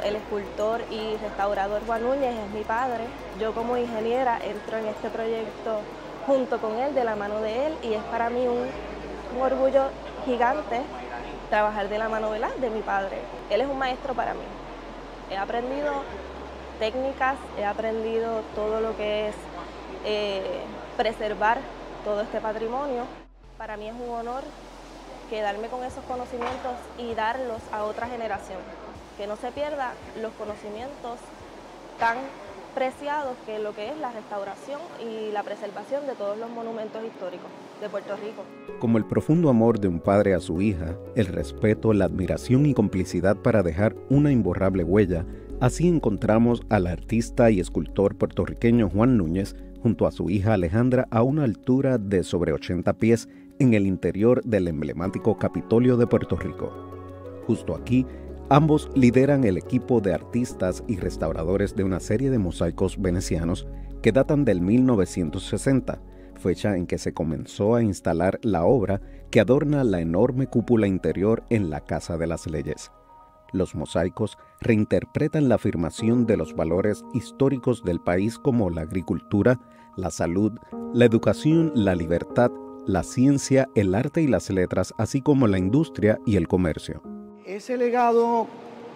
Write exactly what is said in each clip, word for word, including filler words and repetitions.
el escultor y restaurador Juan Núñez es mi padre. Yo como ingeniera entro en este proyecto junto con él, de la mano de él, y es para mí un, un orgullo gigante trabajar de la mano, ¿verdad?, de mi padre. Él es un maestro para mí. He aprendido técnicas, he aprendido todo lo que es eh, preservar todo este patrimonio. Para mí es un honor quedarme con esos conocimientos y darlos a otra generación. Que no se pierda los conocimientos tan preciados que lo que es la restauración y la preservación de todos los monumentos históricos de Puerto Rico. Como el profundo amor de un padre a su hija, el respeto, la admiración y complicidad para dejar una imborrable huella, así encontramos al artista y escultor puertorriqueño Juan Núñez junto a su hija Alejandra a una altura de sobre ochenta pies en el interior del emblemático Capitolio de Puerto Rico. Justo aquí, ambos lideran el equipo de artistas y restauradores de una serie de mosaicos venecianos que datan del mil novecientos sesenta, fecha en que se comenzó a instalar la obra que adorna la enorme cúpula interior en la Casa de las Leyes. Los mosaicos reinterpretan la afirmación de los valores históricos del país como la agricultura, la salud, la educación, la libertad, la ciencia, el arte y las letras, así como la industria y el comercio. Ese legado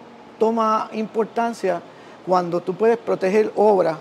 toma importancia cuando tú puedes proteger obras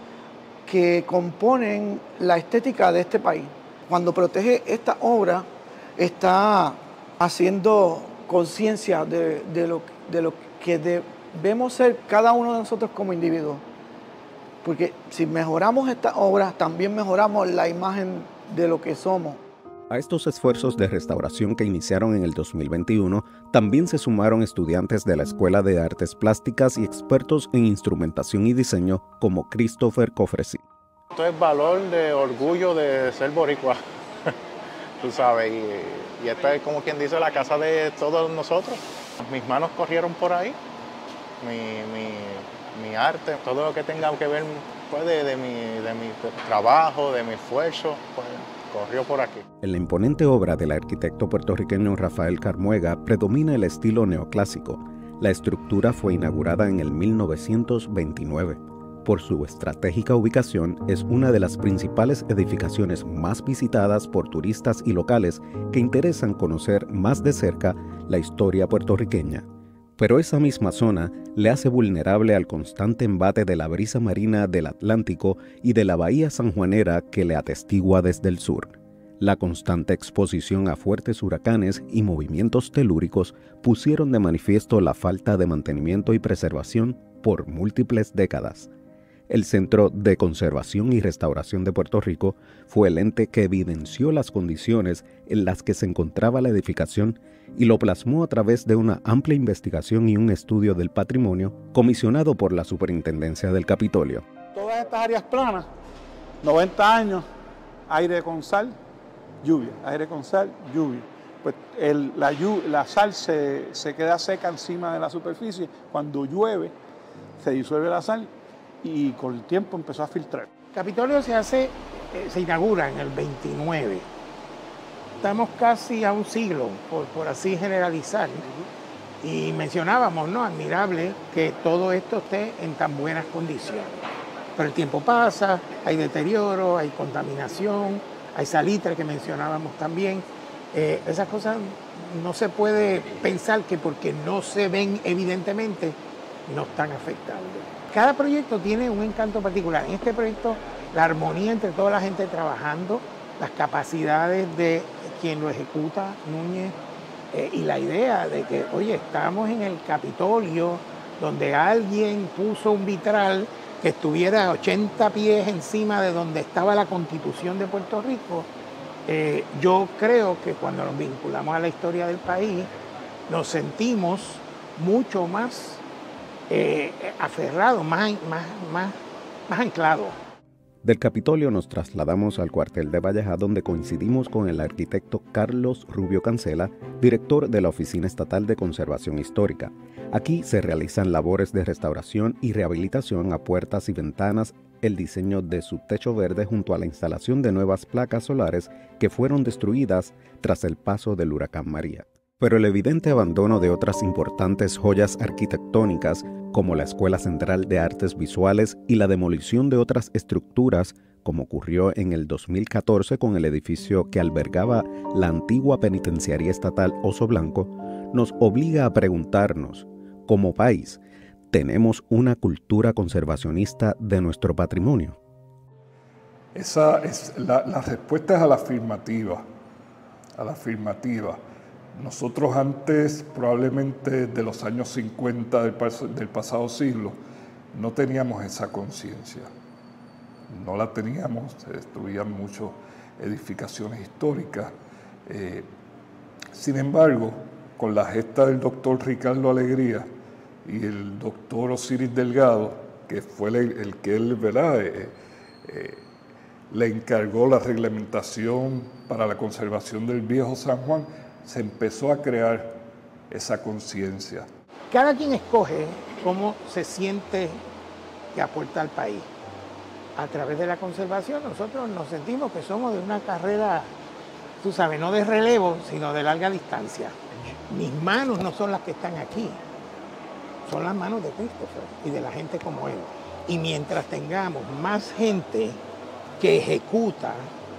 que componen la estética de este país. Cuando protege esta obra, está haciendo conciencia de, de, lo, de lo que debemos ser cada uno de nosotros como individuos. Porque si mejoramos esta obra, también mejoramos la imagen de lo que somos. A estos esfuerzos de restauración que iniciaron en el dos mil veintiuno, también se sumaron estudiantes de la Escuela de Artes Plásticas y expertos en instrumentación y diseño como Christopher Cofresi. Esto es valor de orgullo de ser boricua, tú sabes, y, y esta es como quien dice la casa de todos nosotros. Mis manos corrieron por ahí, mi, mi, mi arte, todo lo que tenga que ver pues, de, de, mi, de mi trabajo, de mi esfuerzo, pues, corrió por aquí. En la imponente obra del arquitecto puertorriqueño Rafael Carmuega predomina el estilo neoclásico. La estructura fue inaugurada en el mil novecientos veintinueve. Por su estratégica ubicación, es una de las principales edificaciones más visitadas por turistas y locales que interesan conocer más de cerca la historia puertorriqueña. Pero esa misma zona le hace vulnerable al constante embate de la brisa marina del Atlántico y de la bahía sanjuanera que le atestigua desde el sur. La constante exposición a fuertes huracanes y movimientos telúricos pusieron de manifiesto la falta de mantenimiento y preservación por múltiples décadas. El Centro de Conservación y Restauración de Puerto Rico fue el ente que evidenció las condiciones en las que se encontraba la edificación y lo plasmó a través de una amplia investigación y un estudio del patrimonio comisionado por la Superintendencia del Capitolio. Todas estas áreas planas, noventa años, aire con sal, lluvia, aire con sal, lluvia. Pues el, la, la sal se, se queda seca encima de la superficie, cuando llueve se disuelve la sal y con el tiempo empezó a filtrar. Capitolio se hace, eh, se inaugura en el veintinueve. Estamos casi a un siglo, por, por así generalizar. Y mencionábamos, ¿no?, admirable que todo esto esté en tan buenas condiciones. Pero el tiempo pasa, hay deterioro, hay contaminación, hay salitre que mencionábamos también. Eh, esas cosas no se puede pensar que porque no se ven evidentemente no están afectando. Cada proyecto tiene un encanto particular. En este proyecto, la armonía entre toda la gente trabajando, las capacidades de quien lo ejecuta, Núñez, eh, y la idea de que, oye, estamos en el Capitolio, donde alguien puso un vitral que estuviera a ochenta pies encima de donde estaba la Constitución de Puerto Rico. Eh, yo creo que cuando nos vinculamos a la historia del país, nos sentimos mucho más Eh, aferrado, más, más, más, más anclado. Del Capitolio nos trasladamos al cuartel de Valleja, donde coincidimos con el arquitecto Carlos Rubio Cancela, director de la Oficina Estatal de Conservación Histórica. Aquí se realizan labores de restauración y rehabilitación a puertas y ventanas, el diseño de su techo verde junto a la instalación de nuevas placas solares que fueron destruidas tras el paso del huracán María. Pero el evidente abandono de otras importantes joyas arquitectónicas, como la Escuela Central de Artes Visuales, y la demolición de otras estructuras, como ocurrió en el dos mil catorce con el edificio que albergaba la antigua penitenciaría estatal Oso Blanco, nos obliga a preguntarnos, como país, ¿tenemos una cultura conservacionista de nuestro patrimonio? Esa es la, la respuesta es a la afirmativa, a la afirmativa. Nosotros antes, probablemente de los años cincuenta del, del pasado siglo, no teníamos esa conciencia. No la teníamos, se destruían muchas edificaciones históricas. Eh, sin embargo, con la gesta del doctor Ricardo Alegría y el doctor Osiris Delgado, que fue el, el que él, ¿verdad?, eh, eh, le encargó la reglamentación para la conservación del viejo San Juan, se empezó a crear esa conciencia. Cada quien escoge cómo se siente que aporta al país. A través de la conservación nosotros nos sentimos que somos de una carrera, tú sabes, no de relevo, sino de larga distancia. Mis manos no son las que están aquí, son las manos de Christopher y de la gente como él. Y mientras tengamos más gente que ejecuta,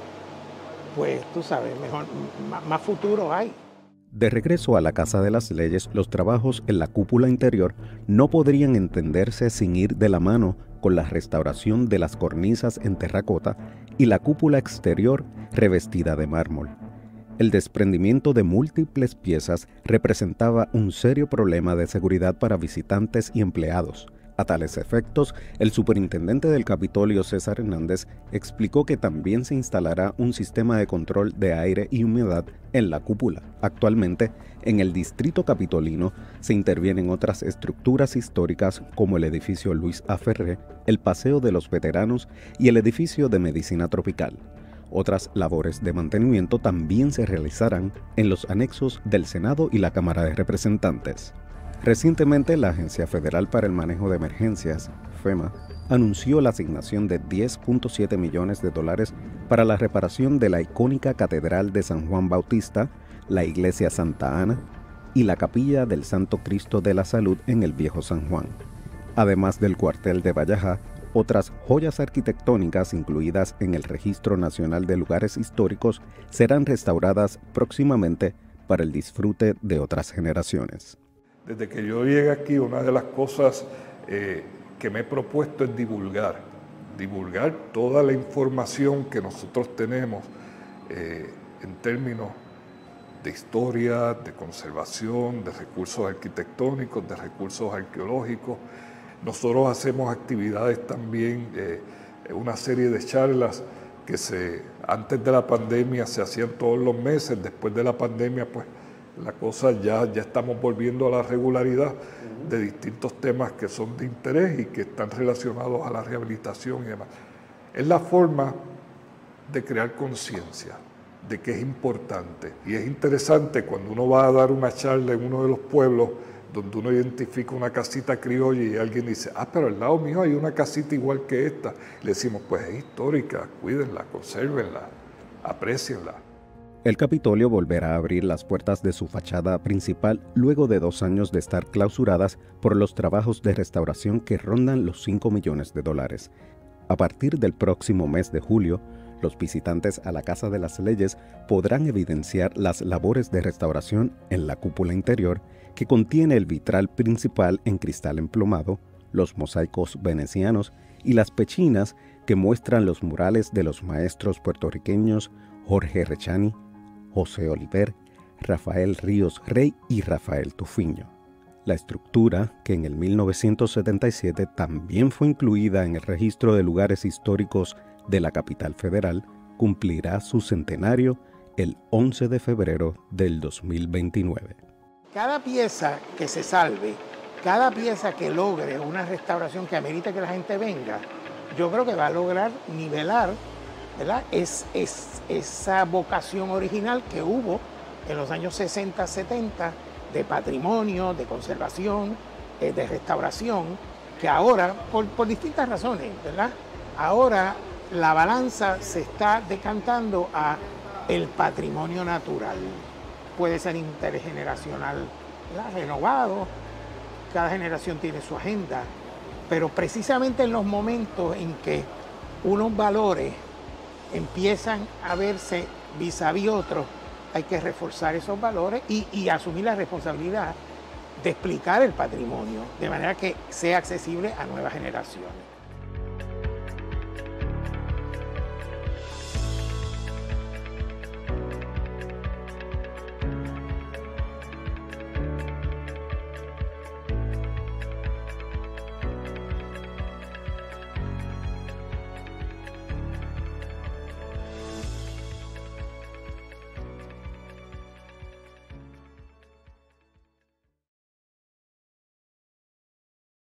pues tú sabes, mejor, más futuro hay. De regreso a la Casa de las Leyes, los trabajos en la cúpula interior no podrían entenderse sin ir de la mano con la restauración de las cornisas en terracota y la cúpula exterior revestida de mármol. El desprendimiento de múltiples piezas representaba un serio problema de seguridad para visitantes y empleados. A tales efectos, el superintendente del Capitolio, César Hernández, explicó que también se instalará un sistema de control de aire y humedad en la cúpula. Actualmente, en el distrito capitolino se intervienen otras estructuras históricas como el edificio Luis A. Ferré, el Paseo de los Veteranos y el edificio de Medicina Tropical. Otras labores de mantenimiento también se realizarán en los anexos del Senado y la Cámara de Representantes. Recientemente, la Agencia Federal para el Manejo de Emergencias, FEMA, anunció la asignación de diez punto siete millones de dólares para la reparación de la icónica Catedral de San Juan Bautista, la Iglesia Santa Ana y la Capilla del Santo Cristo de la Salud en el Viejo San Juan. Además del cuartel de Vallajá, otras joyas arquitectónicas incluidas en el Registro Nacional de Lugares Históricos serán restauradas próximamente para el disfrute de otras generaciones. Desde que yo llegué aquí, una de las cosas eh, que me he propuesto es divulgar, divulgar toda la información que nosotros tenemos eh, en términos de historia, de conservación, de recursos arquitectónicos, de recursos arqueológicos. Nosotros hacemos actividades también, eh, una serie de charlas que se, antes de la pandemia se hacían todos los meses, después de la pandemia pues la cosa ya, ya estamos volviendo a la regularidad de distintos temas que son de interés y que están relacionados a la rehabilitación y demás. Es la forma de crear conciencia de que es importante. Y es interesante cuando uno va a dar una charla en uno de los pueblos donde uno identifica una casita criolla y alguien dice, ah, pero al lado mío hay una casita igual que esta. Le decimos, pues es histórica, cuídenla, consérvenla, aprécienla. El Capitolio volverá a abrir las puertas de su fachada principal luego de dos años de estar clausuradas por los trabajos de restauración que rondan los cinco millones de dólares. A partir del próximo mes de julio, los visitantes a la Casa de las Leyes podrán evidenciar las labores de restauración en la cúpula interior, que contiene el vitral principal en cristal emplomado, los mosaicos venecianos y las pechinas que muestran los murales de los maestros puertorriqueños Jorge Rechani, José Oliver, Rafael Ríos Rey y Rafael Tufiño. La estructura, que en el mil novecientos setenta y siete también fue incluida en el Registro de Lugares Históricos de la capital federal, cumplirá su centenario el once de febrero del dos mil veintinueve. Cada pieza que se salve, cada pieza que logre una restauración que amerite que la gente venga, yo creo que va a lograr nivelar, ¿verdad? Es, es, esa vocación original que hubo en los años sesenta, setenta de patrimonio, de conservación, eh, de restauración, que ahora, por, por distintas razones, ¿verdad? Ahora la balanza se está decantando a el patrimonio natural. puede ser intergeneracional, ¿verdad?, renovado, cada generación tiene su agenda, pero precisamente en los momentos en que unos valores empiezan a verse vis a vis otros, hay que reforzar esos valores y, y asumir la responsabilidad de explicar el patrimonio de manera que sea accesible a nuevas generaciones.